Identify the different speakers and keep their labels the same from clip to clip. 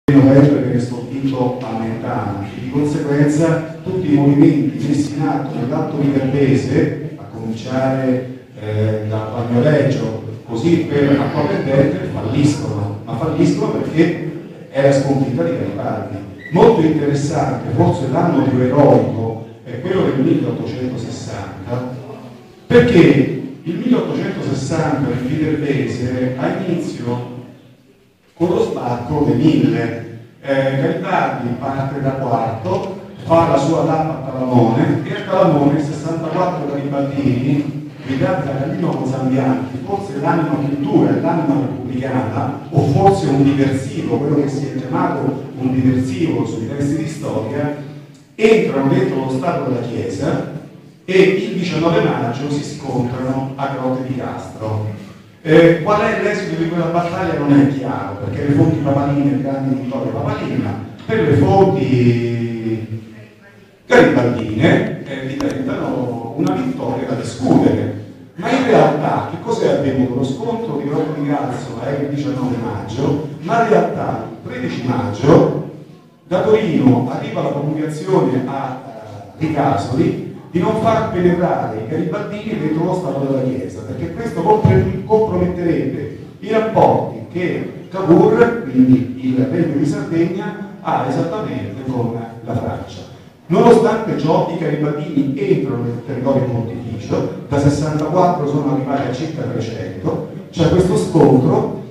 Speaker 1: novembre viene stordito a Mentana e di conseguenza tutti i movimenti messi in atto nell'Alto Viterbese, a cominciare da Bagnoregio, così per Acqua Perdente, falliscono perché è la sconfitta di Garibaldi. Molto interessante, forse l'anno più eroico è quello del 1860, perché il 1860 in Viterbese ha inizio con lo sbarco dei 1000. Garibaldi parte da Quarto, fa la sua tappa a Talamone e a Talamone 64 garibaldini guidati da Gallino Mozambianchi, forse l'anima cultura e l'anima repubblicana, o forse un diversivo, quello che si è chiamato un diversivo sui testi di storia, entrano dentro lo Stato della Chiesa e il 19 maggio si scontrano a Grotte di Castro. Qual è l'esito di quella battaglia non è chiaro, perché le fonti papaline, grandi vittorie papalina, per le fonti garibaldine diventano una vittoria da discutere. Ma in realtà che cos'è avvenuto? Lo scontro di Grotte di Castro è il 19 maggio, ma in realtà il 13 maggio da Torino arriva la comunicazione a Ricasoli di non far penetrare i garibaldini dentro lo Stato della Chiesa, perché questo comprometterebbe i rapporti che Cavour, quindi il Regno di Sardegna, ha esattamente con la Francia. Nonostante ciò, i garibaldini entrano nel territorio pontificio, da 64 sono arrivati a circa 300, c'è questo scontro,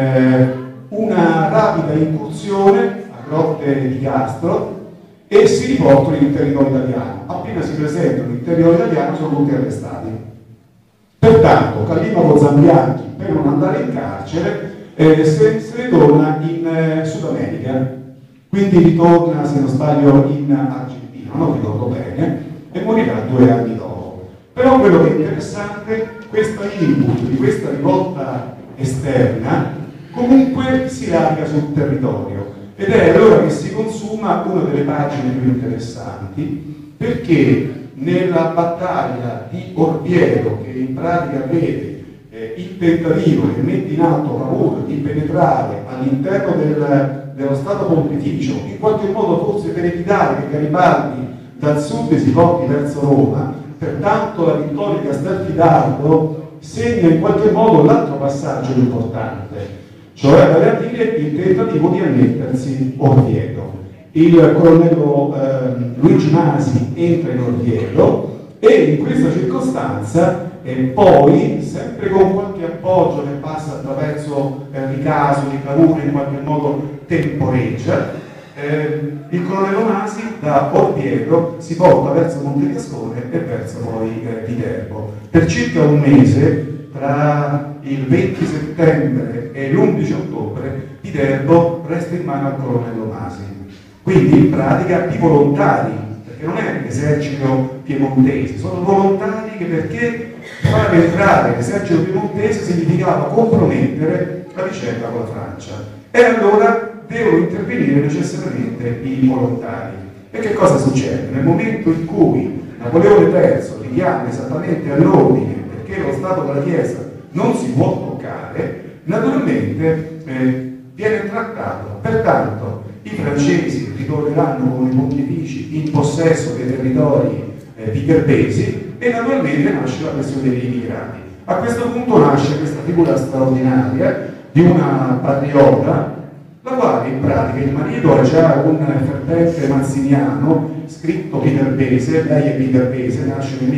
Speaker 1: una rapida incursione a Grotte di Castro, e si riportano in territorio italiano. Appena si presentano in territorio italiano sono tutti arrestati. Pertanto Callino Zambianchi, per non andare in carcere, se ne torna in Sud America, quindi ritorna, se non sbaglio, in Argentina, non ricordo bene, e morirà 2 anni dopo. Però quello che è interessante, questa input di questa rivolta esterna comunque si radica sul territorio. Ed è allora che si consuma una delle pagine più interessanti, perché nella battaglia di Orvieto, che in pratica vede il tentativo che mette in atto Cavour di penetrare all'interno dello Stato Pontificio, in qualche modo forse per evitare che Garibaldi dal sud si porti verso Roma, pertanto la vittoria di Castelfidardo segna in qualche modo l'altro passaggio importante, cioè vale a dire il tentativo di annettersi Orvieto. Il colonnello Luigi Masi entra in Orvieto e in questa circostanza poi, sempre con qualche appoggio che passa attraverso Ricasoli, Cavour in qualche modo temporeggia, il colonnello Masi da Orvieto si porta verso Montefiascone e verso poi Viterbo. Per circa un mese, tra il 20 settembre e l'11 ottobre, Viterbo resta in mano al colonnello Masi. Quindi in pratica i volontari, perché non è l'esercito piemontese, sono volontari che, perché far entrare l'esercito piemontese significava compromettere la vicenda con la Francia. E allora devono intervenire necessariamente i volontari. E che cosa succede? Nel momento in cui Napoleone III richiama esattamente all'ordine, perché lo Stato della Chiesa non si può toccare, naturalmente viene trattato. Pertanto i francesi ritorneranno con i pontifici in possesso dei territori viterbesi e naturalmente nasce la questione degli immigrati. A questo punto nasce questa figura straordinaria di una patriota, la quale in pratica il marito è già un fervente mazziniano, scritto viterbese, lei è viterbese, nasce nel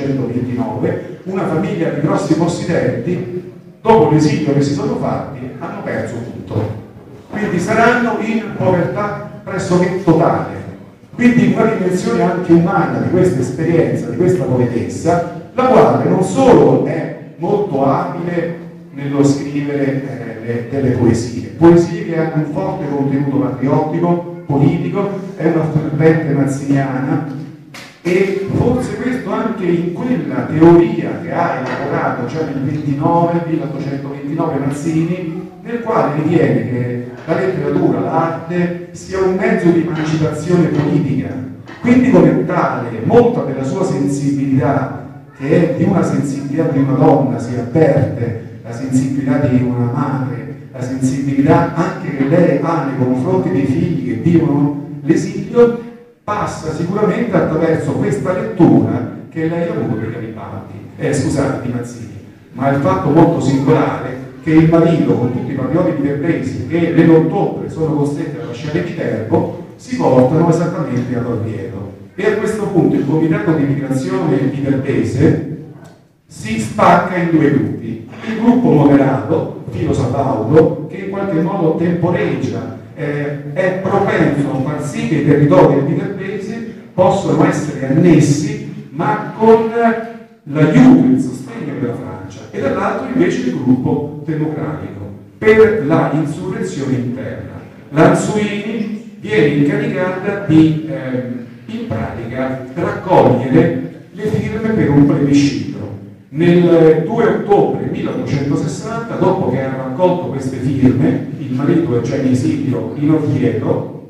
Speaker 1: 1829, una famiglia di grossi possidenti, dopo l'esilio che si sono fatti, hanno perso tutto. Quindi saranno in povertà pressoché totale. Quindi una dimensione anche umana di questa esperienza, di questa poetessa, la quale non solo è molto abile nello scrivere delle poesie che hanno un forte contenuto patriottico, politico, è una fervente mazziniana, e forse questo anche in quella teoria che ha elaborato già nel 1829 Mazzini, nel quale ritiene che la letteratura, l'arte sia un mezzo di emancipazione politica. Quindi come tale, molta della sua sensibilità, che è di una sensibilità di una donna, si avverte la sensibilità di una madre la sensibilità anche che lei ha nei confronti dei figli che vivono l'esilio, passa sicuramente attraverso questa lettura che lei ha avuto di Garibaldi, scusate, di Mazzini, ma il fatto molto singolare che il marito, con tutti i patrioti viterbesi che nell'ottobre sono costretti a lasciare Viterbo, si portano esattamente ad Orvieto. E a questo punto il comitato di migrazione viterbese si spacca in due gruppi. Il gruppo moderato, Filo Sabaudo, che in qualche modo temporeggia, è propenso a far sì che i territori viterbesi possano essere annessi, ma con l'aiuto e il sostegno della Francia, e dall'altro invece il gruppo democratico per la insurrezione interna. Lanzuini viene incaricata di in pratica raccogliere le firme per un plebiscito. Nel 2 ottobre 1860, dopo che ha raccolto queste firme, il marito è già in esilio in Oviedo,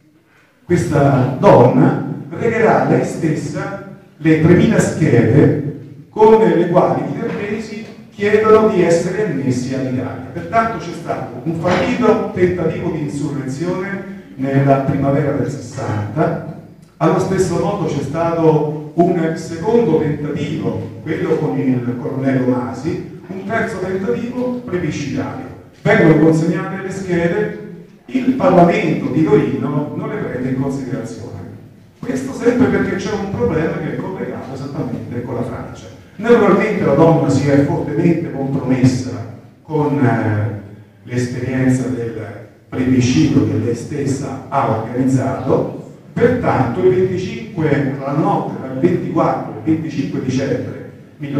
Speaker 1: questa donna regherà lei stessa le 3000 schede con le quali i viterbesi chiedono di essere annessi all'Italia. Pertanto c'è stato un fallito tentativo di insurrezione nella primavera del 60, allo stesso modo c'è stato un secondo tentativo, quello con il colonnello Masi, un terzo tentativo plebiscitario. Vengono consegnate le schede, il Parlamento di Torino non le prende in considerazione. Questo sempre perché c'è un problema che è collegato esattamente con la Francia. Naturalmente la donna si è fortemente compromessa con l'esperienza del plebiscito che lei stessa ha organizzato, pertanto la notte dal 24 al 25 dicembre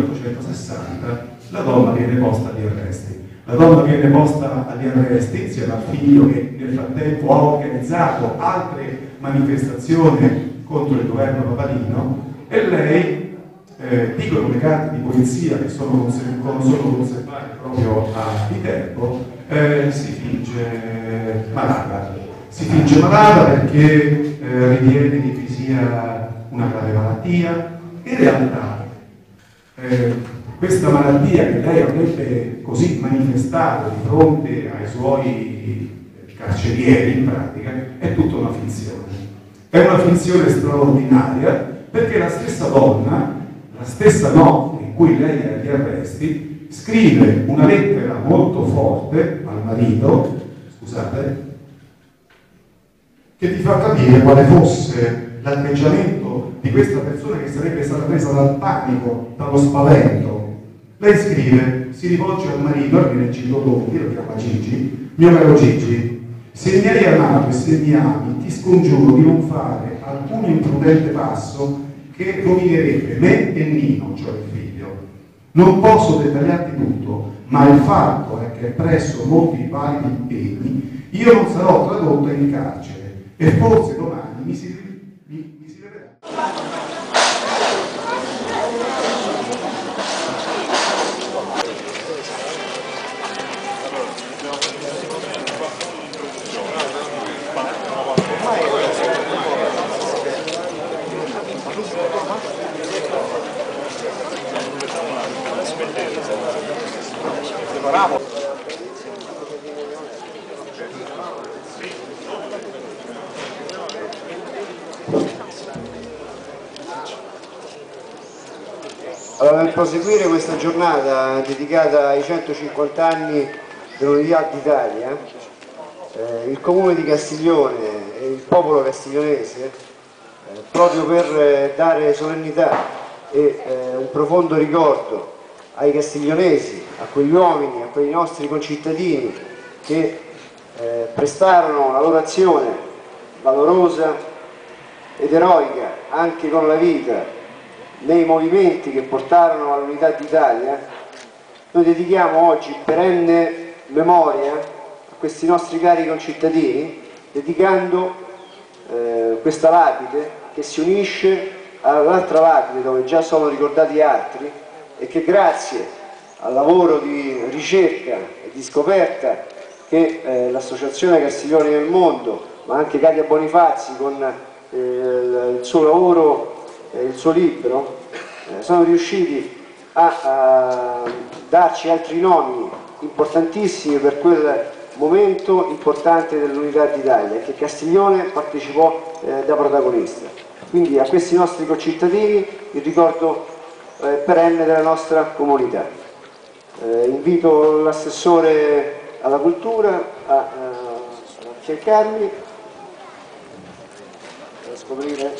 Speaker 1: 1860 la donna viene posta agli arresti. La donna viene posta agli arresti insieme al figlio che nel frattempo ha organizzato altre manifestazioni contro il governo papalino, e lei, dicono le carte di polizia che sono conservate proprio a Viterbo, si finge malata. Si finge malata perché ritiene che vi sia una grave malattia. In realtà questa malattia che lei avrebbe così manifestato di fronte ai suoi carcerieri, in pratica, è tutta una finzione. È una finzione straordinaria, perché la stessa donna, la stessa notte in cui lei è agli arresti, scrive una lettera molto forte al marito, scusate, che ti fa capire quale fosse l'atteggiamento di questa persona che sarebbe stata presa dal panico, dallo spavento. Lei scrive, si rivolge al marito, viene Gildo Dondi, lo chiama Gigi: mio caro Gigi, se mi hai amato e se mi ami, ti scongiuro di non fare alcun imprudente passo che rovinerebbe me e Nino, cioè il figlio. Non posso dettagliarti tutto, ma il fatto è che presso molti validi impegni io non sarò tradotta in carcere e forse domani mi si vedrà.
Speaker 2: Allora, nel proseguire questa giornata dedicata ai 150 anni dell'Unità d'Italia, il Comune di Castiglione e il popolo castiglionese, proprio per dare solennità e un profondo ricordo ai castiglionesi, a quegli uomini, a quei nostri concittadini che prestarono la loro azione valorosa ed eroica anche con la vita nei movimenti che portarono all'Unità d'Italia, noi dedichiamo oggi perenne memoria a questi nostri cari concittadini, dedicando questa lapide che si unisce all'altra lapide dove già sono ricordati altri e che grazie al lavoro di ricerca e di scoperta che l'Associazione Castiglioni nel Mondo, ma anche Katia Bonifazzi con il suo lavoro, il suo libro, sono riusciti a darci altri nomi importantissimi per quel momento importante dell'Unità d'Italia, che Castiglione partecipò da protagonista. Quindi a questi nostri concittadini il ricordo perenne della nostra comunità. Invito l'assessore alla cultura a affiancarmi a scoprire.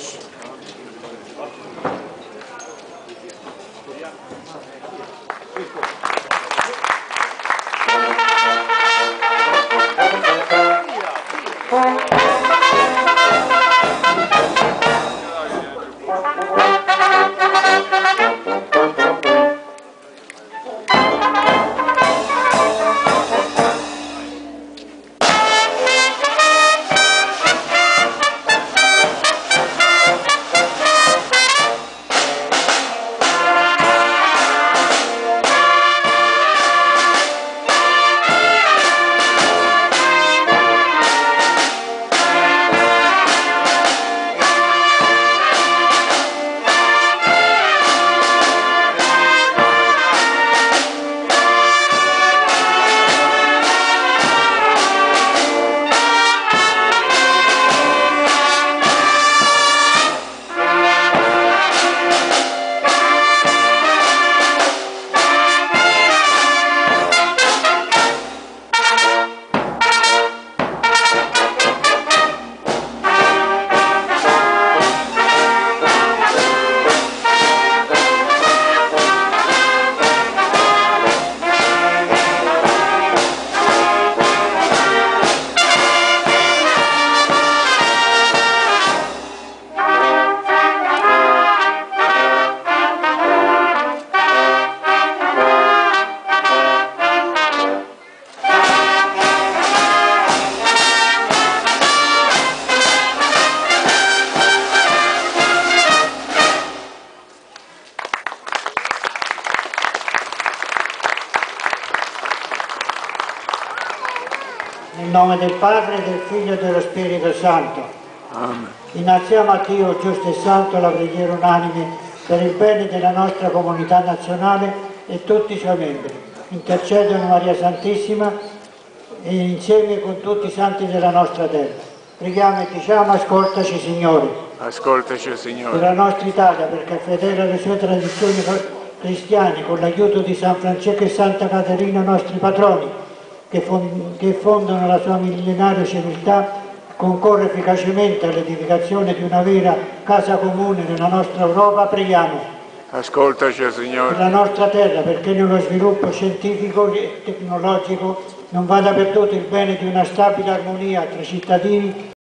Speaker 3: Nel nome del Padre, del Figlio e dello Spirito Santo.
Speaker 4: Amen.
Speaker 3: Innalziamo a Dio giusto e santo la preghiera unanime per il bene della nostra comunità nazionale e tutti i suoi membri. Intercedono Maria Santissima e insieme con tutti i santi della nostra terra. Preghiamo e diciamo: ascoltaci Signore.
Speaker 4: Ascoltaci, Signore.
Speaker 3: Per la nostra Italia, perché è fedele alle sue tradizioni cristiane, con l'aiuto di San Francesco e Santa Caterina, nostri patroni, che fondano la sua millenaria civiltà, concorre efficacemente all'edificazione di una vera casa comune nella nostra Europa. Preghiamo.
Speaker 4: Ascoltaci, Signore.
Speaker 3: Per la nostra terra, perché nello sviluppo scientifico e tecnologico non vada perduto il bene di una stabile armonia tra cittadini